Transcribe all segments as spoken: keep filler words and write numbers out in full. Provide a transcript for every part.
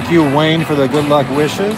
Thank you, Wayne, for the good luck wishes.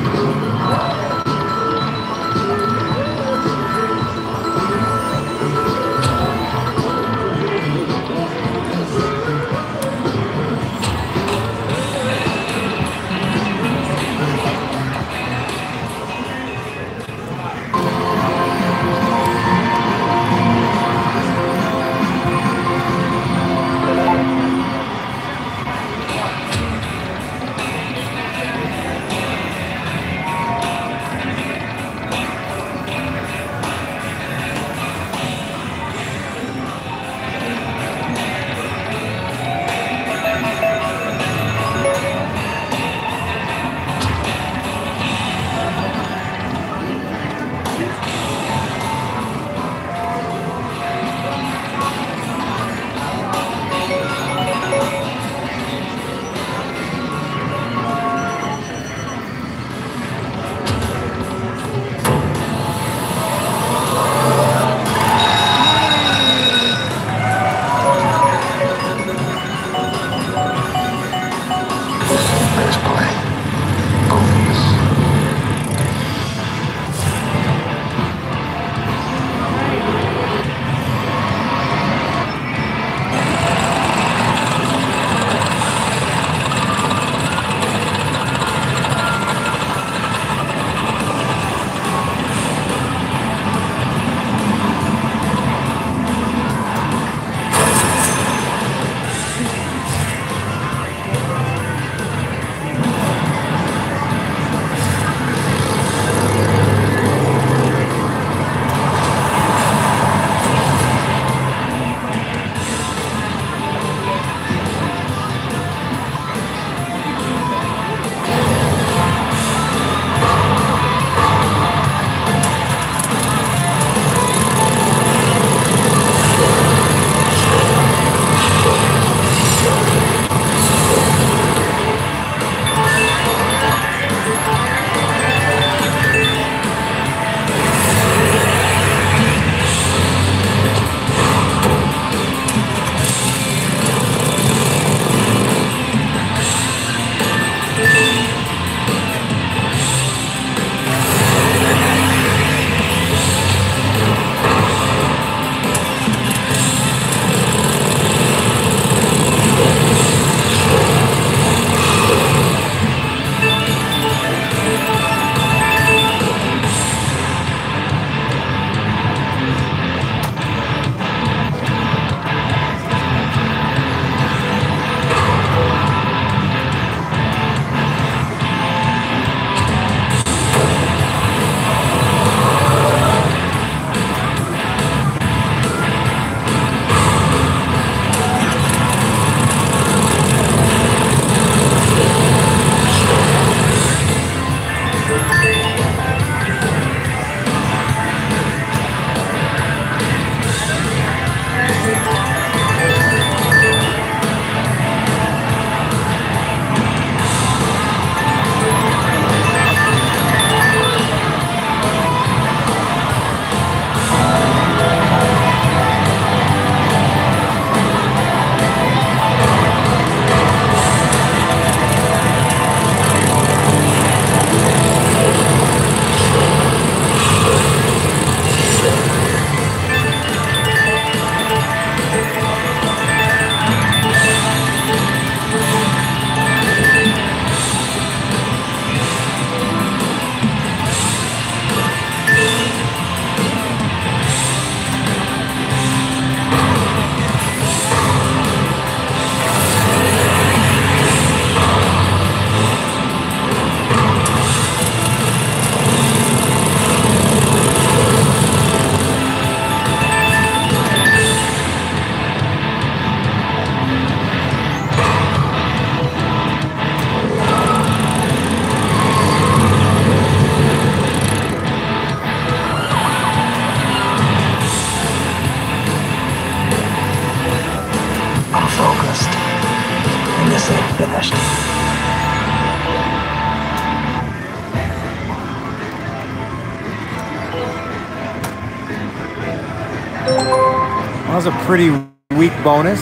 That was a pretty weak bonus.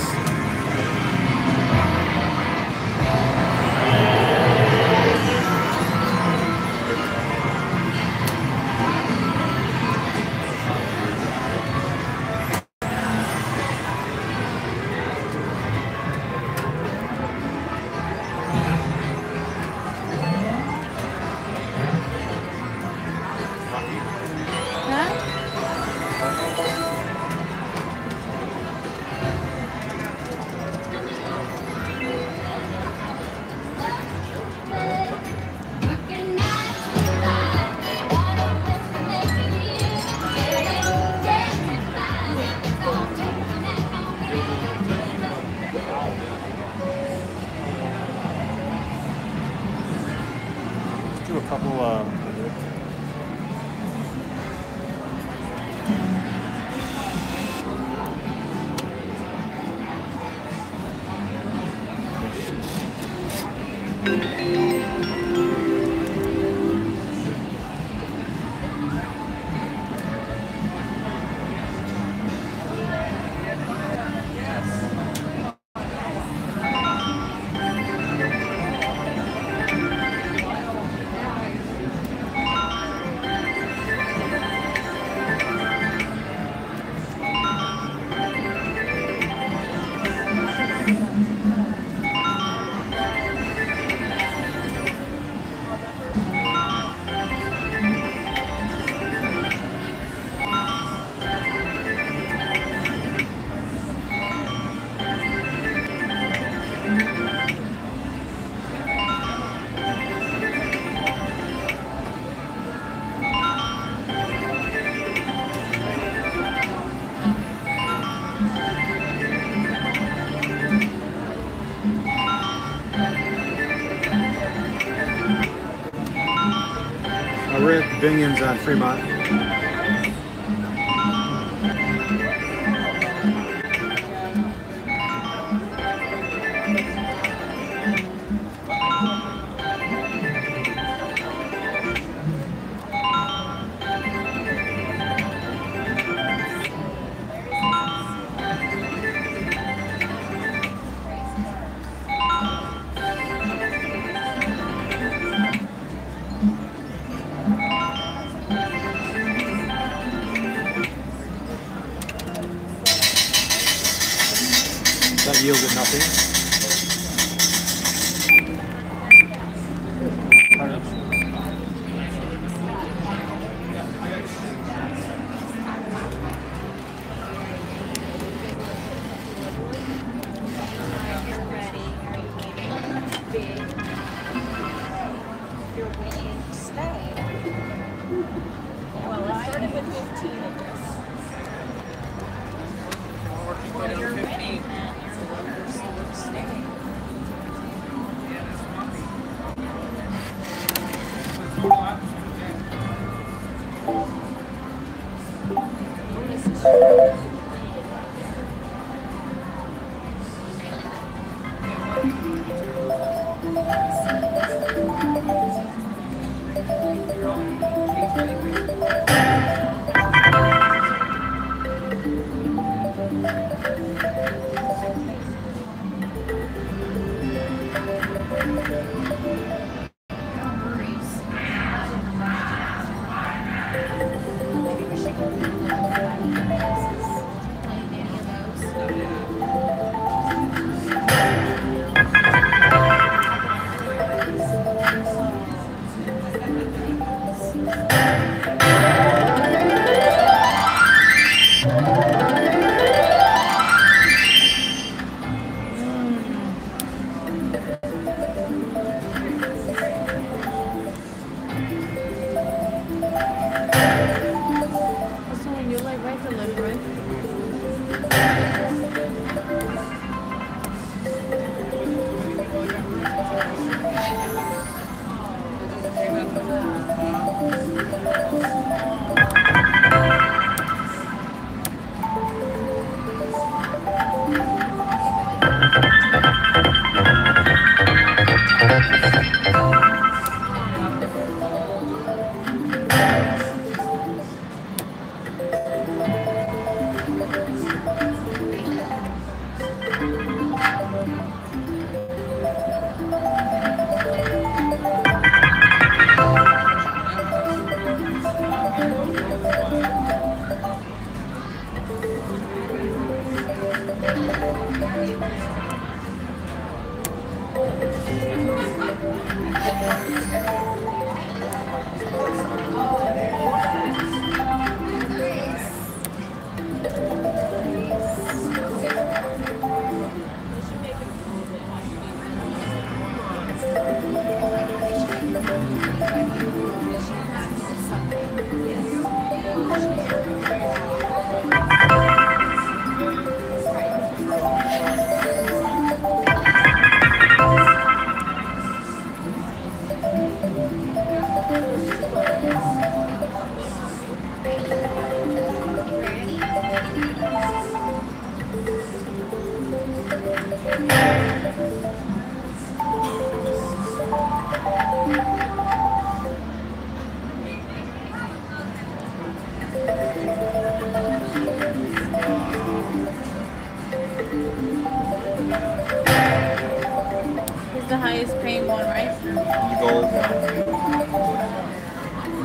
uh, we're at Binion's on Fremont. That yielded nothing. Well, I started with fifteen of this. Well, you're fifteen.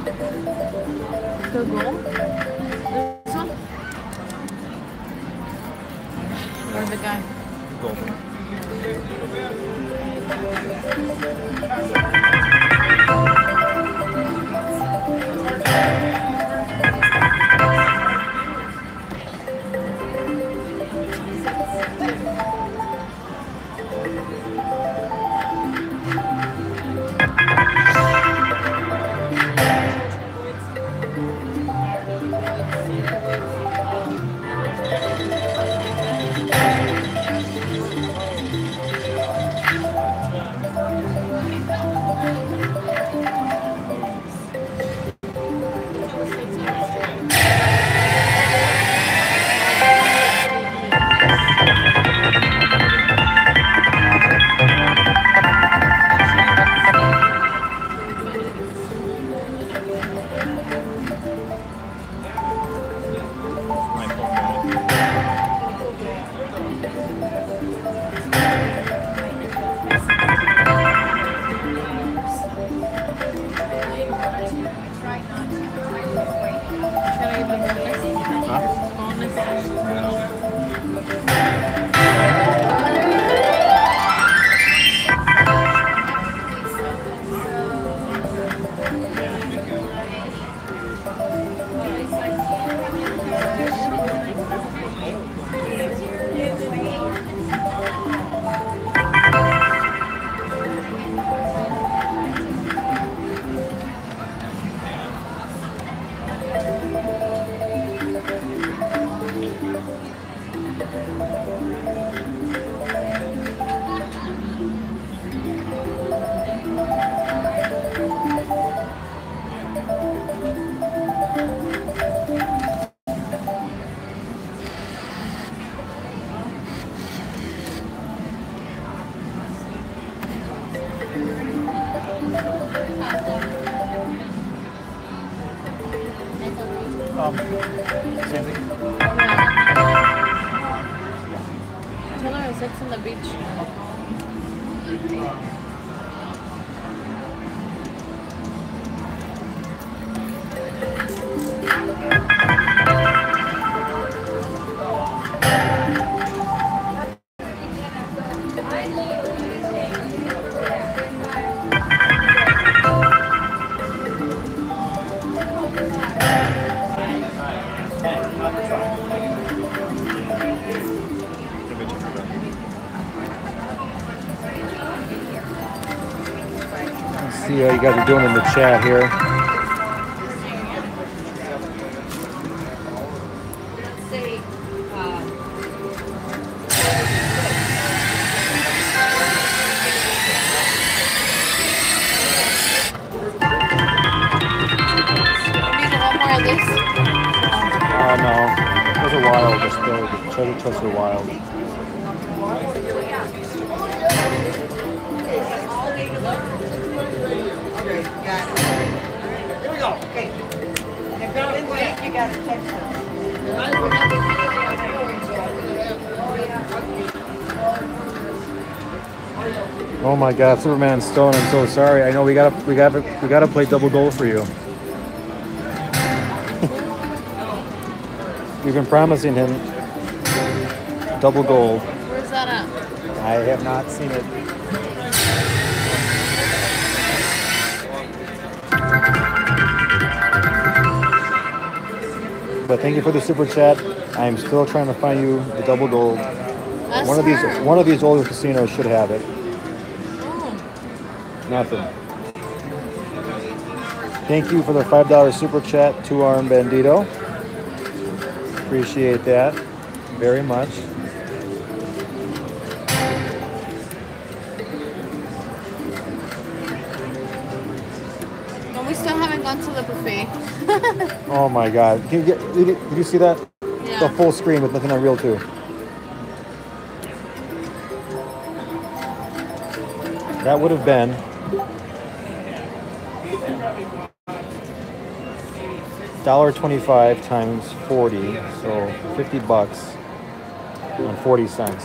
The goal? This one? Or the guy? Golden. Um, same thing. Tell her it's on the beach. See how you guys are doing in the chat here. Uh, no, those are wild. Just the treasure chests are wild. Here we go. Okay. If you're in wait, you got to text us. Oh my God, Superman Stone! I'm so sorry. I know we gotta, we gotta, we gotta play double goal for you. We've been promising him double gold. Where's that at? I have not seen it. But thank you for the super chat. I'm still trying to find you the double gold. That's one of these, her. one of these older casinos should have it. Oh. Nothing. Thank you for the five dollar super chat, Two Arm Bandito. Appreciate that very much. No, we still haven't gone to the buffet. Oh my God! Can you get? Did you, did you see that? Yeah. The full screen with nothing on reel too. That would have been one dollar twenty-five times forty, so fifty bucks and forty cents.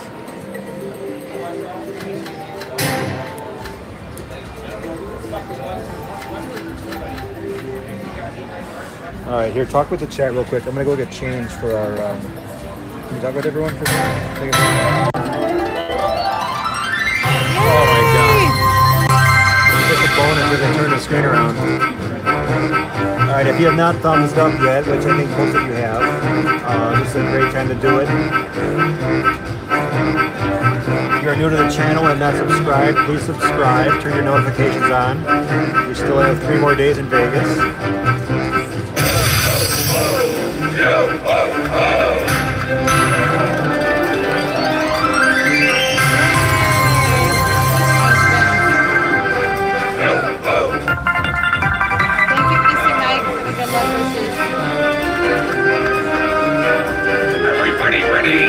All right, here, talk with the chat real quick. I'm gonna go get change for our. Um, can you talk with everyone for a second? Take a second. Oh my god! Just a bonus if I turn the screen around. All right, if you have not thumbs up yet, which I think most of you have, uh, this is a great time to do it. If you're new to the channel and not subscribed, please subscribe. Turn your notifications on. We still have three more days in Vegas. Everybody ready?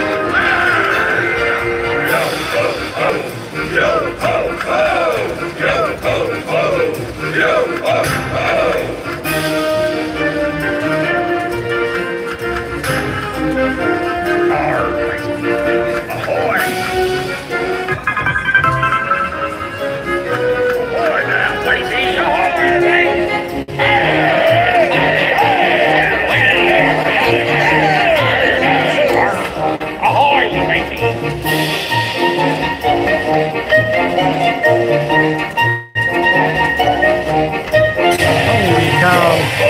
Yo ho ho! Yo ho ho! Yo ho ho! Ahoy! Ahoy now, ladies! Ahoy, ladies! Holy cow!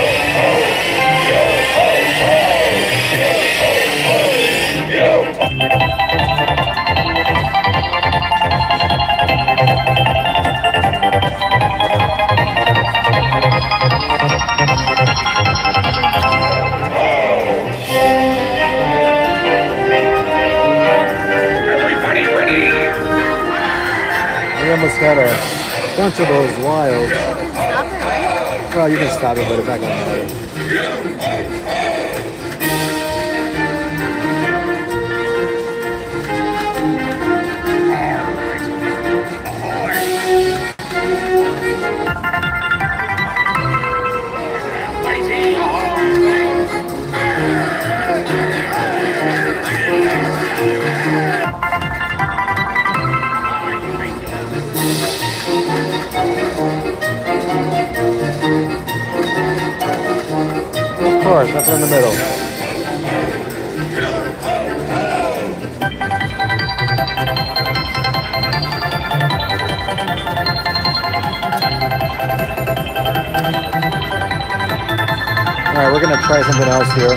Everybody ready? We almost had a bunch of those wild. Stop it, right? Well, you can stop it, but it's not gonna matter. Of course, nothing in the middle. All right, we're gonna try something else here.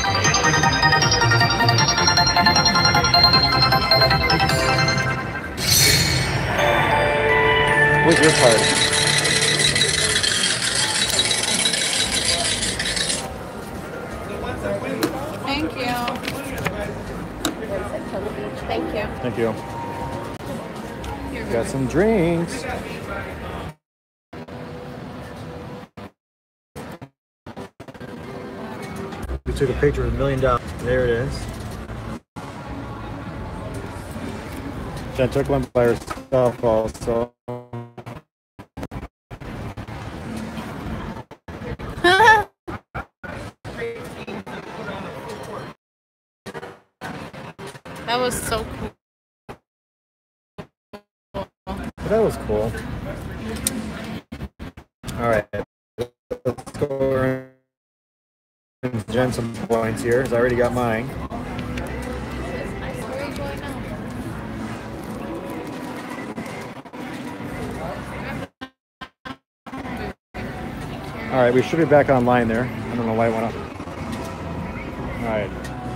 Where's your part? Thank you. Thank you. Thank you. Here, Got some drinks. We took a picture of a million dollars. There it is. Jen took one by herself also. That was so cool. That was cool. All right, let's go and Jen some points here. 'Cause I already got mine. Where are you going now? All right, we should be back online there. I don't know why it went up. All right.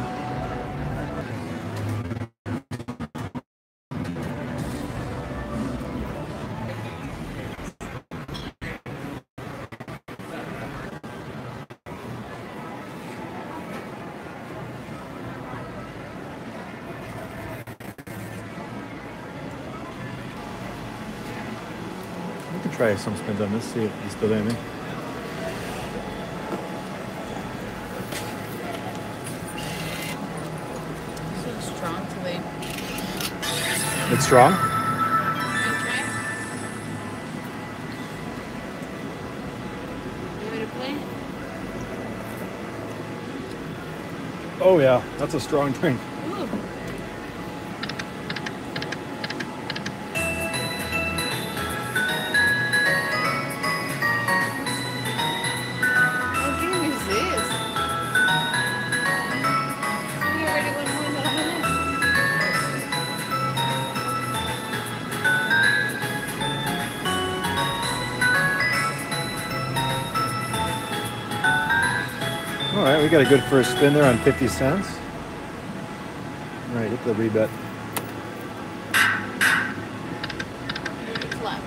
We can try some spins on this, see if it's still anything. So strong today. It's strong? Okay. You ready to play? Oh yeah, that's a strong drink. Ooh. Oh, give me All right, we got a good first spin there on fifty cents. All right, hit the rebet. It's left.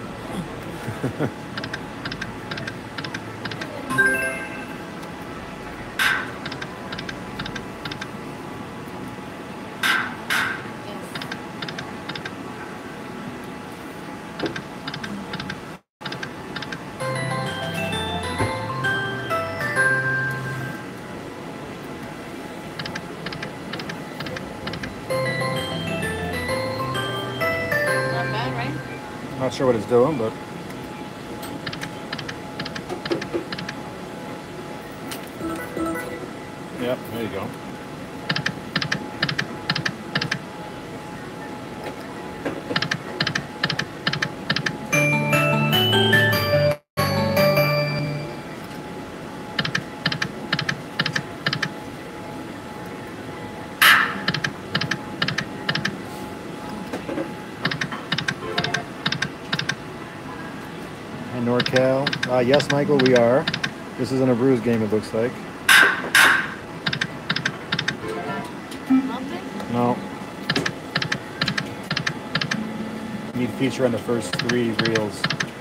Not sure what it's doing, but yep, there you go. NorCal. Uh, yes, Michael, we are. This isn't a Brews game, it looks like. Nothing? No. Need feature on the first three reels.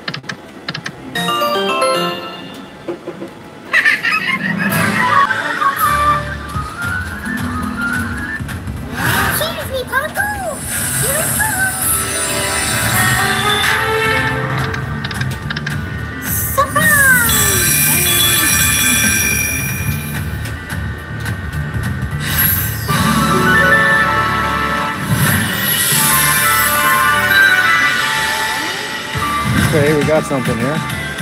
Cheers, me Paco! Here it comes! Okay, we got something here.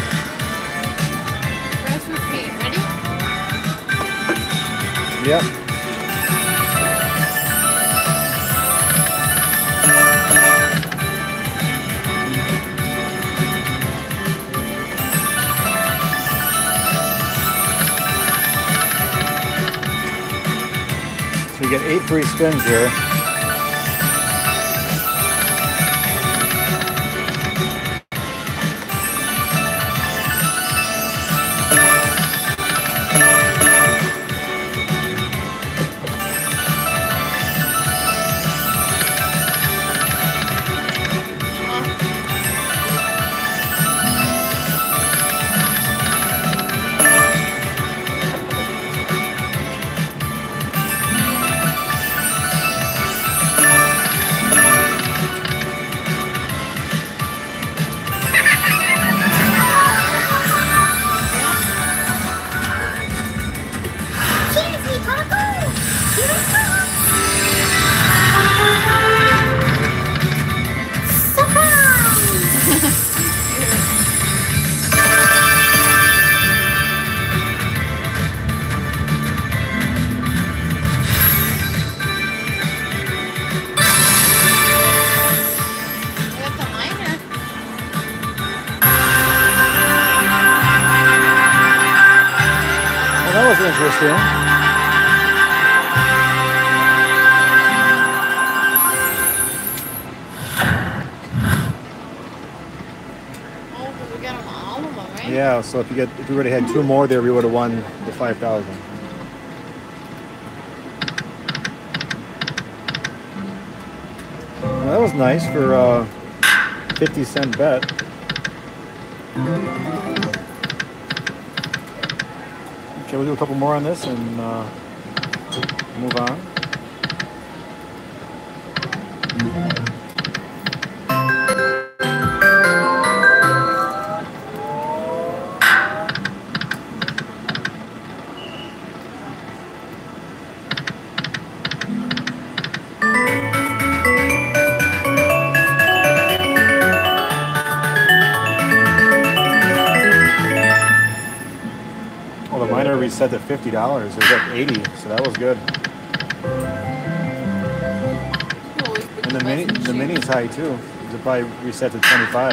Press repeat. Ready? Yep. So you get eight free spins here. Interesting. Oh, because we got them all of them, right? Yeah, so if you get if we would have had two more there, we would have won the five thousand. Well, that was nice for a fifty cent bet. Okay, we'll do a couple more on this and uh, move on. Reset at fifty dollars. It was at eighty, so that was good. And the mini, the mini's high too. It probably reset to twenty-five.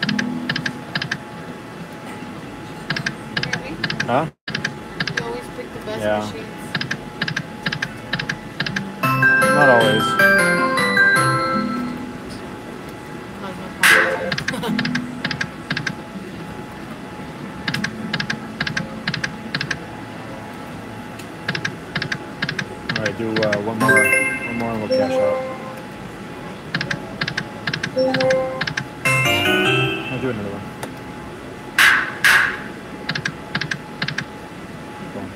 Huh? You always pick the best Yeah. machines. Not always. Cosmopolitan. do uh, one more, one more, and we'll cash out. I'll do another one. Keep going.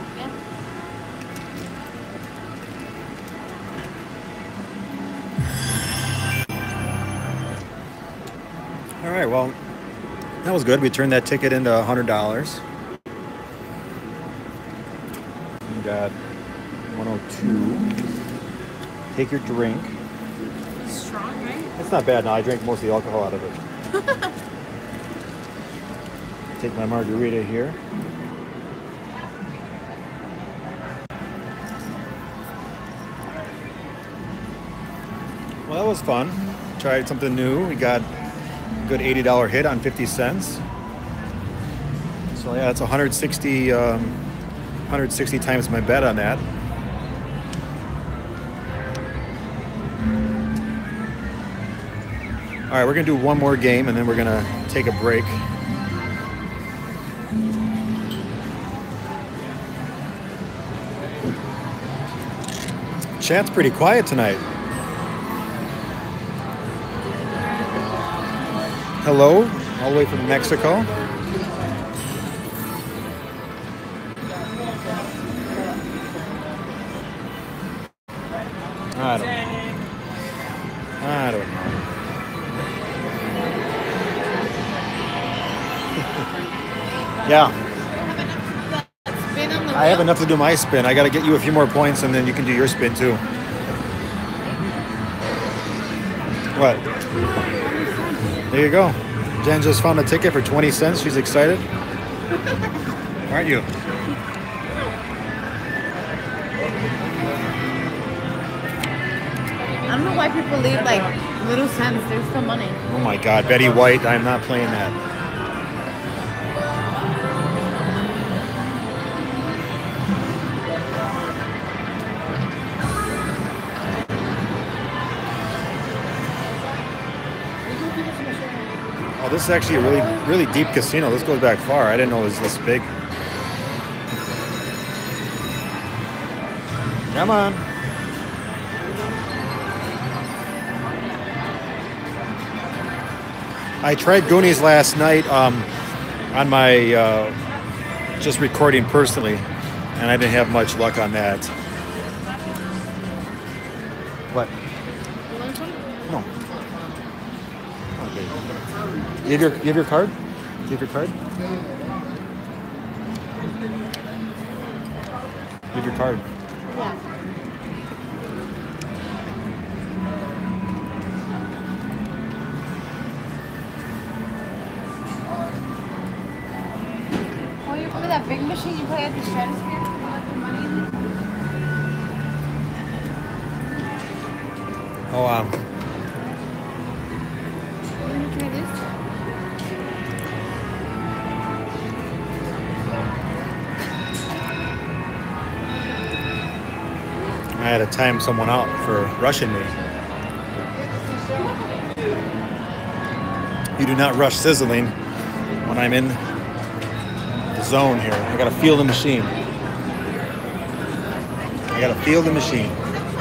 All right, well, that was good. We turned that ticket into a hundred dollars. We got one oh two. Take your drink. It's strong, right? It's not bad. No, I drank most of the alcohol out of it. Take my margarita here. Well, that was fun. Tried something new. We got a good eighty dollar hit on fifty cents. So yeah, it's one hundred sixty, um, one hundred sixty times my bet on that. All right, we're gonna do one more game and then we're gonna take a break. Chat's pretty quiet tonight. Hello, all the way from Mexico. I don't know. I don't know. Yeah. I have enough to do my spin. I got to get you a few more points and then you can do your spin too. What? There you go. Jen just found a ticket for twenty cents. She's excited. Aren't you? I don't know why people leave like little cents. There's still money. Oh my God, Betty White. I'm not playing that. Oh, this is actually a really, really deep casino. This goes back far. I didn't know it was this big. Come on. I tried Goonies last night um, on my uh, just recording personally, and I didn't have much luck on that. What? No. Okay. You have your, you have your card? You have your card? You have your card. Yeah. Oh, you remember that big machine you play at the stratosphere? You let the money in it? Oh, wow. Let me try this. I had to time someone out for rushing me. You do not rush sizzling when I'm in the zone here. I gotta feel the machine. I gotta feel the machine.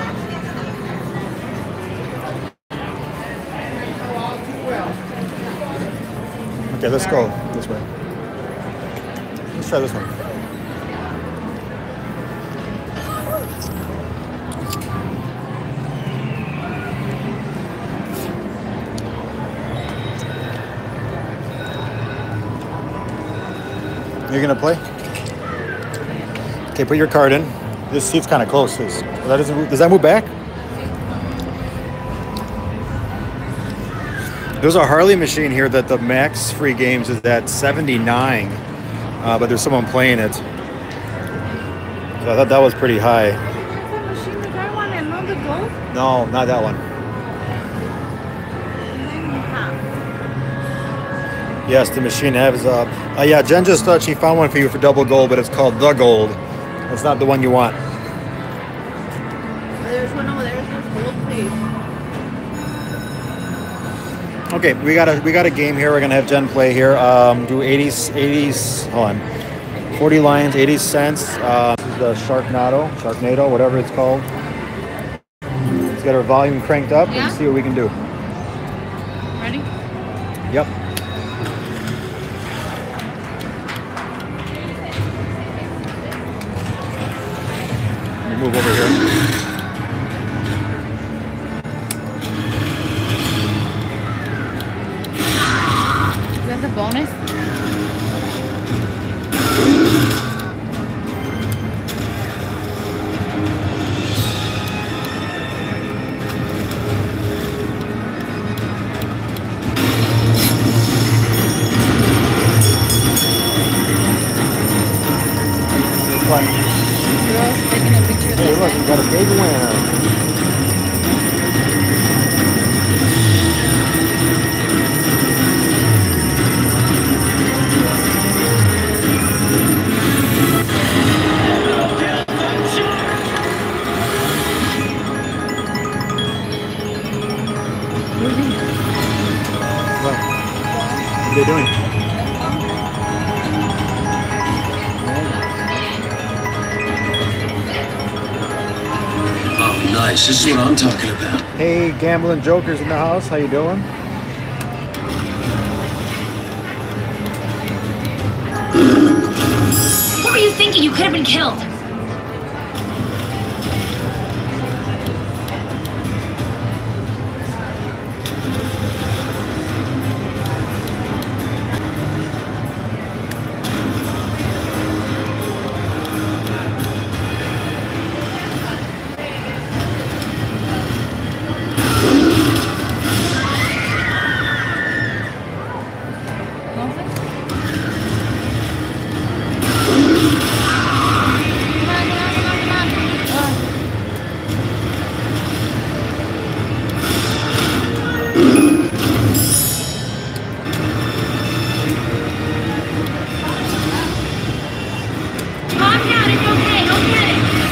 Okay, let's go this way. Let's try this one. You're gonna play? Okay, put your card in. This seat's kind of close. This, that doesn't move. Does that move back? There's a Harley machine here that the max free games is at seventy-nine, uh, but there's someone playing it. So I thought that was pretty high. That machine, the guy wanted another gold? No, not that one. Yes, the machine has up. Uh, yeah, Jen just thought she found one for you for double gold, but it's called the gold. It's not the one you want. There's one over there. There's gold, please. Okay, we got a we got a game here. We're gonna have Jen play here. Um, do eighties, eighties. Hold on. forty lines, eighty cents. Uh, this is the Sharknado, Sharknado, whatever it's called. Let's get our volume cranked up Yeah? and see what we can do. Ready? Yep. Let me move over here. Is that the bonus? What? Girls taking a picture of Hey, look, we got a big winner. What? What are they doing? Oh, nice. This is what I'm talking about. Hey, gambling jokers in the house, how you doing? What were you thinking? You could have been killed. Calm down. It's okay. Okay.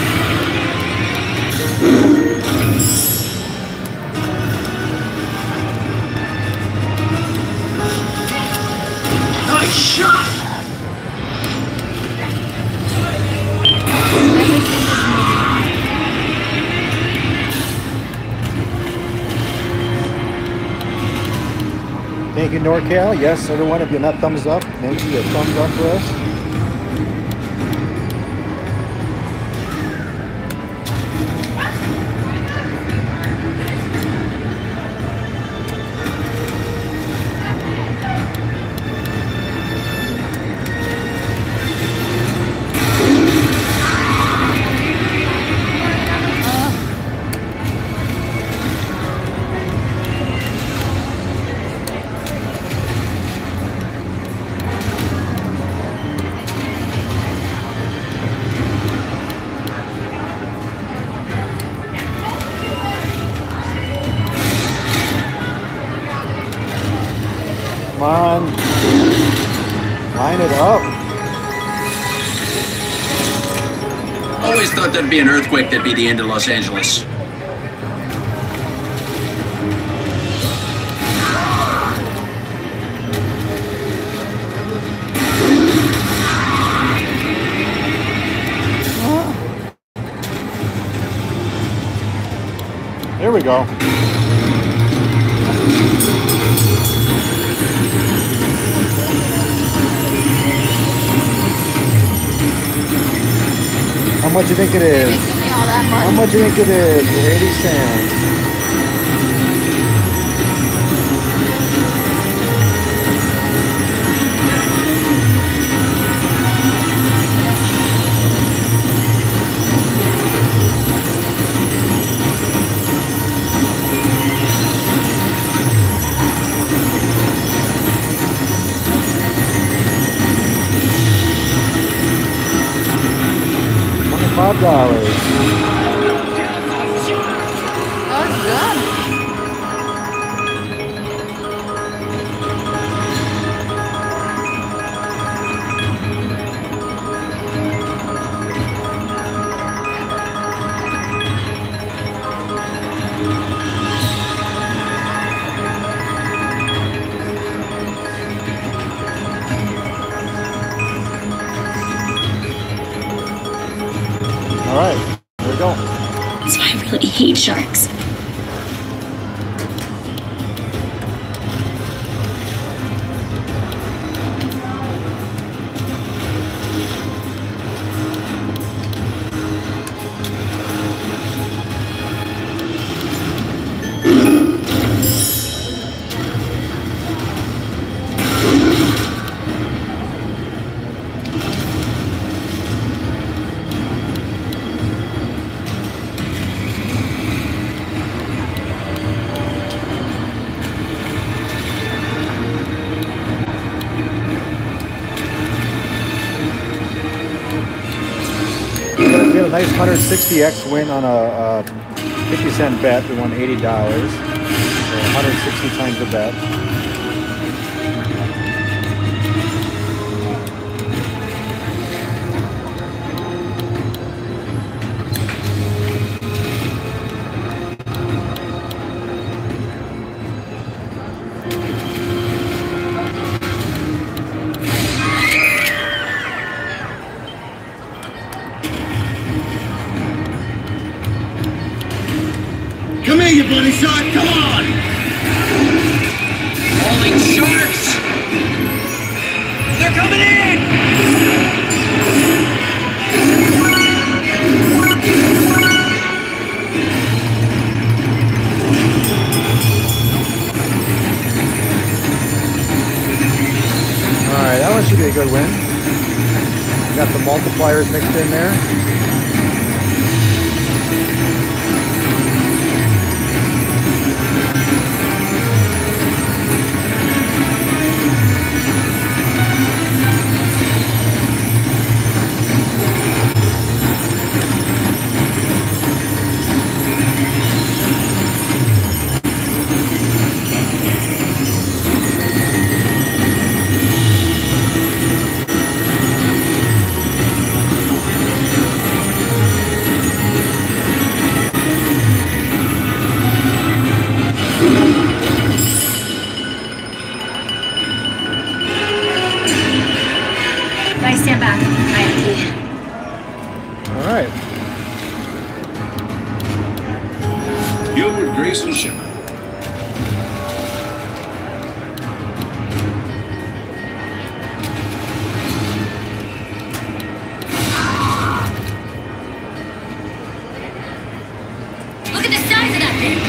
Nice shot! Thank you, NorCal. Yes, everyone, if you're not thumbs up, thank you. A thumbs up for us. Come on. Line it up. Always thought there'd be an earthquake that'd be the end of Los Angeles. Here we go. How much you think it is? They give me all that How money. much you think it is? eighty cents. Five dollars. Oh, it's good. All right, here we go. That's why I really hate sharks. We had a nice one hundred sixty X win on a, a fifty cent bet. We won eighty dollars. So one hundred sixty times the bet. Come here, you bloody shark, come on! Falling sharks! They're coming in! Alright, that one should be a good win. Got the multipliers mixed in there. I stand back. I empty. All right. Gilbert Grayson Shipper. Look at the size of that thing.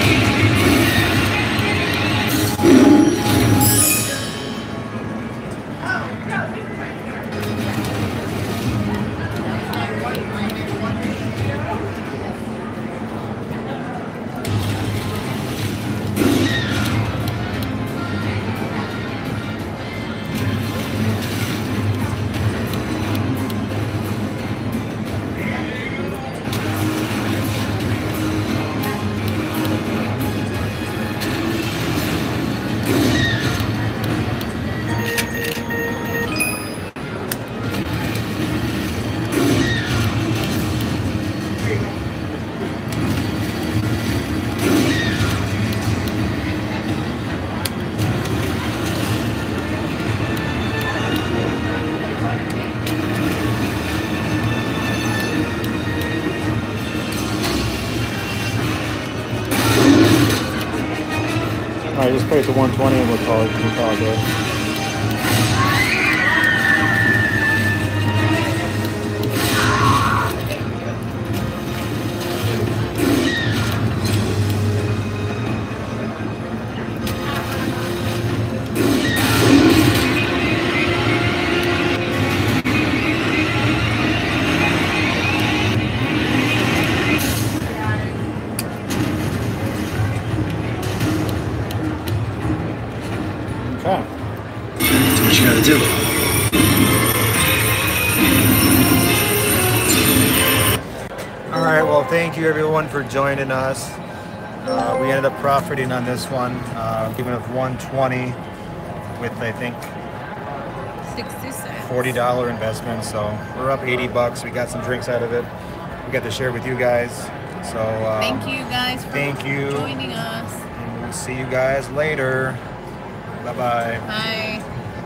All right, just pay it to one twenty and we'll call it. We'll call it good. Okay. That's what you gotta do. All right, well, thank you everyone for joining us. Uh, we ended up profiting on this one, uh, giving us one twenty with, I think, sixty cents. forty dollar investment. So we're up eighty bucks. We got some drinks out of it. We got to share with you guys. So um, Thank you guys for thank you. joining us. And we'll see you guys later. Bye-bye. Bye.